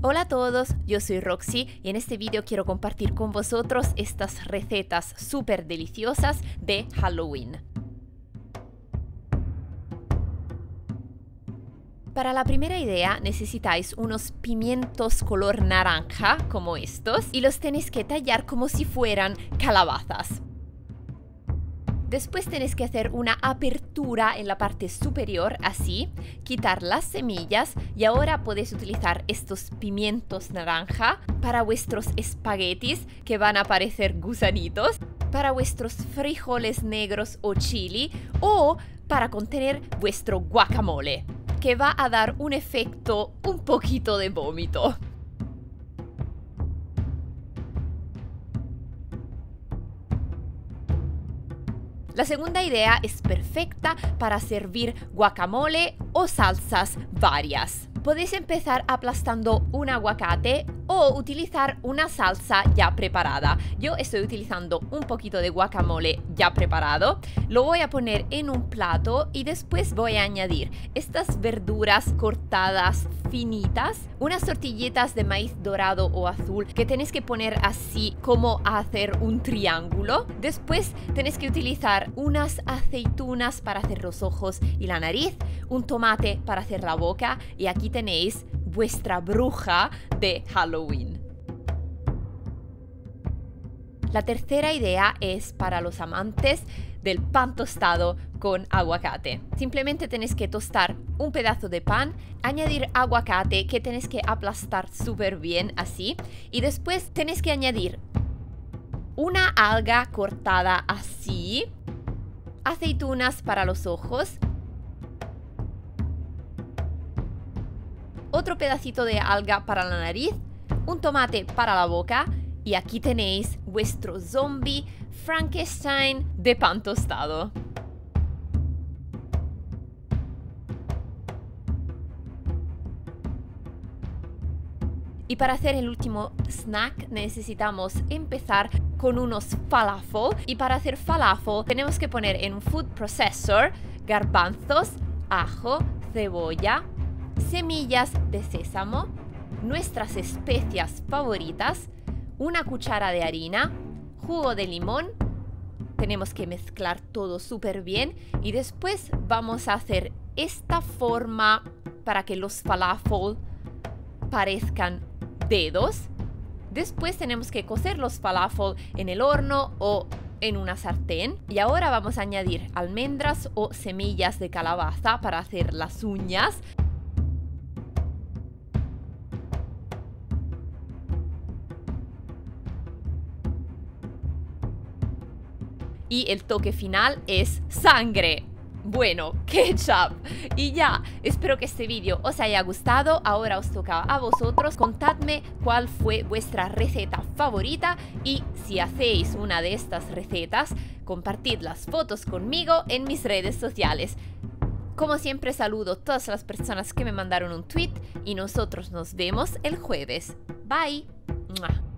Hola a todos, yo soy Roxy y en este video quiero compartir con vosotros estas recetas súper deliciosas de Halloween. Para la primera idea necesitáis unos pimientos color naranja como estos y los tenéis que tallar como si fueran calabazas. Después tenéis que hacer una apertura en la parte superior, así, quitar las semillas y ahora podéis utilizar estos pimientos naranja para vuestros espaguetis que van a parecer gusanitos, para vuestros frijoles negros o chili o para contener vuestro guacamole, que va a dar un efecto un poquito de vómito. La segunda idea es perfecta para servir guacamole o salsas varias. Podéis empezar aplastando un aguacate o utilizar una salsa ya preparada. Yo estoy utilizando un poquito de guacamole ya preparado. Lo voy a poner en un plato y después voy a añadir estas verduras cortadas finitas, unas tortillitas de maíz dorado o azul que tenéis que poner así como a hacer un triángulo. Después tenéis que utilizar unas aceitunas para hacer los ojos y la nariz, un tomate para hacer la boca y aquí tenéis vuestra bruja de Halloween. La tercera idea es para los amantes del pan tostado con aguacate. Simplemente tenéis que tostar un pedazo de pan, añadir aguacate que tenéis que aplastar súper bien así y después tenéis que añadir una alga cortada así, aceitunas para los ojos, otro pedacito de alga para la nariz, un tomate para la boca y aquí tenéis vuestro zombie Frankenstein de pan tostado. Y para hacer el último snack necesitamos empezar con unos falafel. Y para hacer falafel tenemos que poner en un food processor garbanzos, ajo, cebolla, semillas de sésamo, nuestras especias favoritas, una cuchara de harina, jugo de limón. Tenemos que mezclar todo súper bien y después vamos a hacer esta forma para que los falafel parezcan dedos. Después tenemos que cocer los falafel en el horno o en una sartén y ahora vamos a añadir almendras o semillas de calabaza para hacer las uñas. Y el toque final es sangre. Bueno, ketchup. Y ya, espero que este vídeo os haya gustado. Ahora os toca a vosotros. Contadme cuál fue vuestra receta favorita y si hacéis una de estas recetas, compartid las fotos conmigo en mis redes sociales. Como siempre, saludo a todas las personas que me mandaron un tweet y nosotros nos vemos el jueves. Bye. ¡Mua!